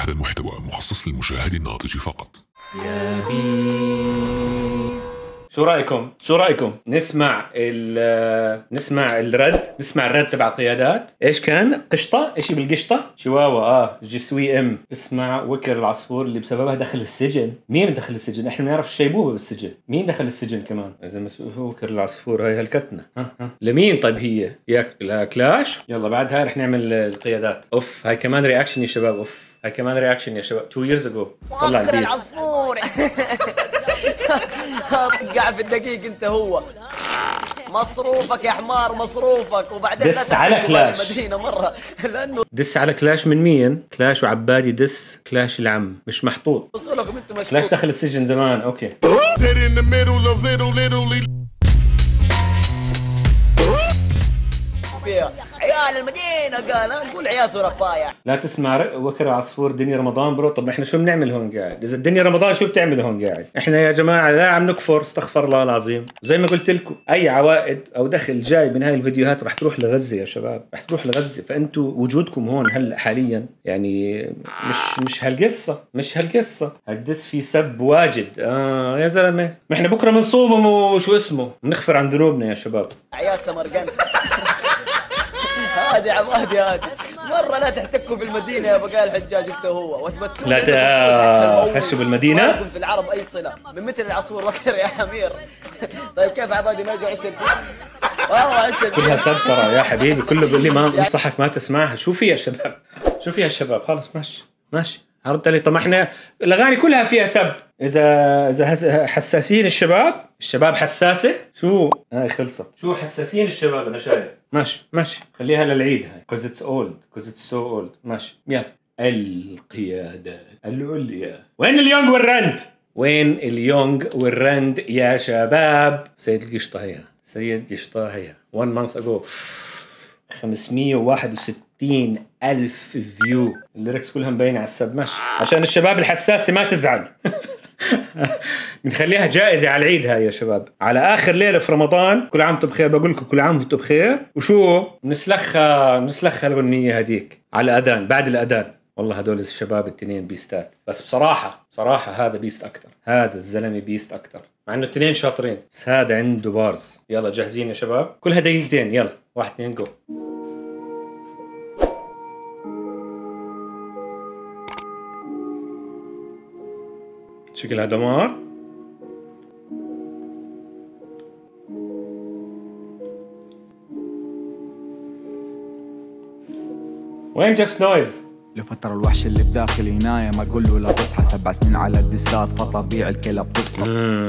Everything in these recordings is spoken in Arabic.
هذا المحتوى مخصص للمشاهد الناضج فقط. يا بيف، شو رايكم نسمع الرد تبع القيادات. ايش كان؟ قشطه، ايش بالقشطه؟ شواوا جسوي ام. اسمع وكر العصفور اللي بسببها دخل السجن. مين دخل السجن؟ احنا بنعرف الشيبوبه بالسجن. مين دخل السجن كمان؟ اذا وكر العصفور هاي هلكتنا. لمين طيب هي؟ يا كلاش. يلا بعد هاي رح نعمل القيادات. اوف هاي كمان رياكشن يا شباب. هاي كمان رياكشن يا شباب. 2 years ago طلع وكر العصفور. قاعد في الدقيق انت هو. مصروفك يا حمار، مصروفك. وبعدين دس على كلاش المدينة مرة لأنه دس على كلاش. من مين؟ كلاش وعبادي دس كلاش العم مش محطوط. وصولكم انتم مشكوك. كلاش دخل السجن زمان. اوكي فيها عيال المدينة. قال نقول عيال سرقايا. لا تسمع وكر عصفور. دنيا رمضان برو. طب احنا شو بنعمل هون قاعد؟ اذا الدنيا رمضان شو بتعمل هون قاعد؟ احنا يا جماعه لا عم نكفر، استغفر الله العظيم. زي ما قلت لكم اي عوائد او دخل جاي من هاي الفيديوهات رح تروح لغزه يا شباب، رح تروح لغزه. فانتوا وجودكم هون هلا حاليا يعني مش هالقصه هالدس في سب واجد. يا زلمه ما احنا بكره بنصوم وشو اسمه بنغفر عن ذنوبنا يا شباب. عيال سمرقند. هادي عبادي هادي. مرة لا تحتكوا في المدينة يا بقال الحجاج انت هو واثبتوا لا تخشوا بالمدينة. في العرب اي صلة من مثل العصفور وكر يا حمير. طيب كيف عبادي ما يجوا عشت؟ والله عشت كلها سب ترى يا حبيبي. كله بيقول لي ما انصحك ما تسمعها. شو في يا شباب؟ شو فيها الشباب؟ خلص ماشي عرضت لي. طب احنا الاغاني كلها فيها سب. اذا حساسين الشباب حساسه. شو هاي خلصت. شو حساسين الشباب. انا شايف ماشي خليها للعيد هاي cause it's so old. ماشي يلا. القيادات العليا. وين اليونغ والرند يا شباب؟ سيد قشطة هي 1 month ago 561,000 فيو. الليركس كلها مبينة على السب. ماشي عشان الشباب الحساسة ما تزعل. بنخليها جائزة على العيد هاي يا شباب. على آخر ليلة في رمضان كل عام وانتم بخير. بقول لكم كل عام وانتم بخير. وشو بنسلخها الأغنية هديك على الأذان. بعد الأذان والله هدول الشباب التنين بيستات. بس بصراحة هذا بيست أكتر. هذا الزلمة بيست أكتر مع إنه التنين شاطرين بس هذا عنده بارز. يلا جاهزين يا شباب؟ كلها دقيقتين. يلا 1 2 جو. شكلها دمار. وين جاست نويز؟ لفترة الوحش اللي بداخلي نايم اقول له لا تصحى. 7 سنين على الدسات فطبيعي الكلاب تصحى.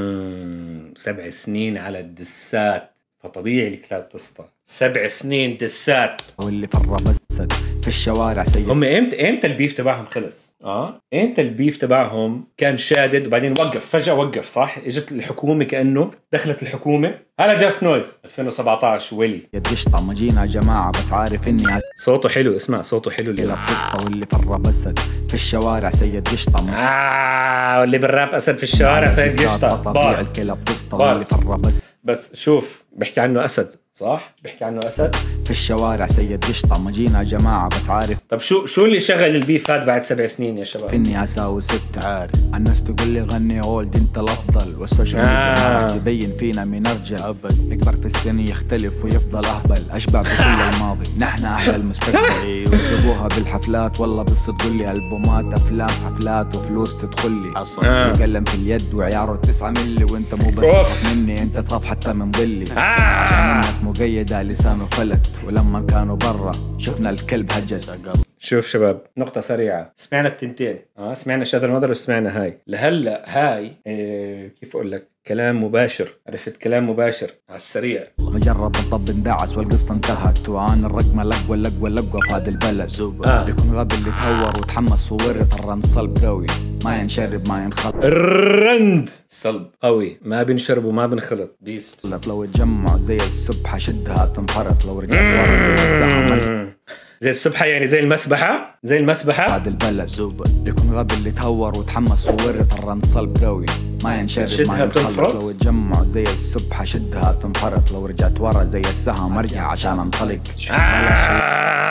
7 سنين على الدسات فطبيعي الكلاب تصحى. 7 سنين دسات. واللي فرة بسد في الشوارع سيد. هم امتى البيف تبعهم خلص؟ امتى البيف تبعهم كان شادد وبعدين فجأة وقف صح؟ اجت الحكومة كأنه دخلت الحكومة. هلا جاست نويز 2017 ويلي. يدشطة ما جينا يا جماعة بس عارف اني صوته حلو. اسمع صوته حلو. اللي بسطة واللي فرة بسد في الشوارع سيد قشطة. واللي بالراب أسد في الشوارع سيد قشطة. طبيعي الكلاب بسطة واللي فرة بس شوف بحكي عنه أسد صح؟ بحكي عنه أسد في الشوارع سيد قشطة. ما جينا يا جماعة بس عارف. طب شو اللي شغل البيف هاد بعد 7 سنين يا شباب؟ فيني أساوي 6 عارف. الناس تقول لي غني اولد انت الافضل. والسوشيال ميديا تبين فينا من ارجل ابد. يكبر في السن يختلف ويفضل اهبل. اشبع بكل الماضي نحن احلى المستقبل. ويجيبوها بالحفلات والله بس تقول لي البومات افلام حفلات وفلوس تدخل لي. قلم في اليد وعياره 9 ملي. وانت مو بس تخاف مني انت تخاف حتى من ظلي. عشان الناس مقيدة لسانه فلت. ولما كانوا برا شفنا الكلب هجز. شوف شباب نقطة سريعة. سمعنا التنتين سمعنا شذا المضر وسمعنا هاي. لهلا هاي كيف أقول لك كلام مباشر. عرفت كلام مباشر على السريع. مجرد الطب اندعس والقصة انتهت. وعن الرقم لقوة في هذا البلد. يكون غبي اللي تهور وتحمس وورط. الرند صلب قوي ما ينشرب ما ينخلط. الرند صلب قوي ما بنشرب وما بنخلط. بيست. لو تجمع زي السبحة شدها تنفرط. لو رجعت ورا زي الساعة زي السبحة يعني زي المسبحة هذا البلد. يكون غبي اللي تهور وتحمس وورط. الرند صلب قوي ما ينشرب ما ينخلط. لو تجمع زي السبحة شدها تنفرط. لو رجعت ورا زي السهم ارجع عشان انطلق.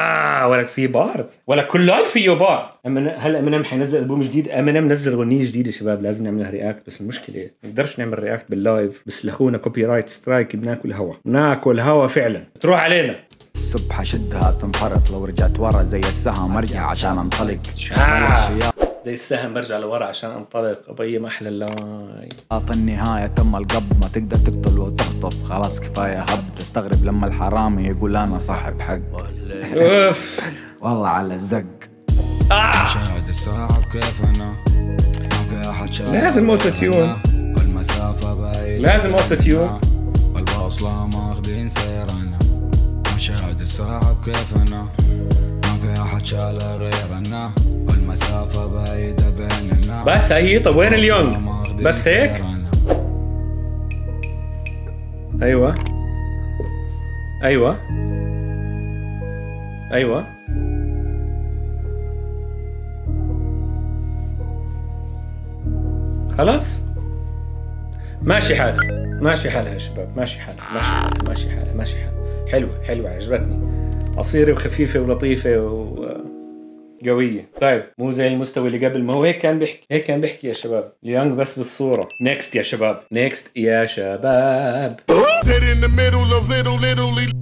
ولا في بارز ولا كل لايف فيه بار. هلا امينيم حينزل البوم جديد. امينيم نزل اغنيه جديده شباب لازم نعملها رياكت، بس المشكله ما نقدرش نعمل رياكت باللايف، بس لخونا كوبي رايت سترايك، بناكل هوا فعلا تروح علينا. السبحة شدها تنفرط، لو رجعت ورا زي السهم ارجع عشان انطلق. زي السهم برجع لورا عشان انطلق. ابي ما احلى اللاي. النهاية تم القبض، ما تقدر تقتل وتخطف، خلاص كفاية هب. تستغرب لما الحرامي يقول انا صاحب حق. اوف والله على الزق. شاهد الساعة بكيفنا، ما في احد شاهد. لازم اوتو تيون، والمسافة بعيدة، لازم اوتو تيون. والبوصلة ماخذين سيرنا. شاهد الساعة بكيفنا، ما في احد شال غيرنا، والمسافة بعيدة بيننا. بس هي طب وين اليونغ؟ بس هيك؟ ايوه ايوه ايوه خلاص ماشي حالها، ماشي حالها يا شباب، ماشي حالها، ماشي حالها، ماشي حالها. حلوة عجبتني، قصيرة وخفيفة ولطيفة وقوية. طيب مو زي المستوى اللي قبل، ما هو هيك كان بيحكي يا شباب. اليونغ بس بالصورة. نيكست يا شباب.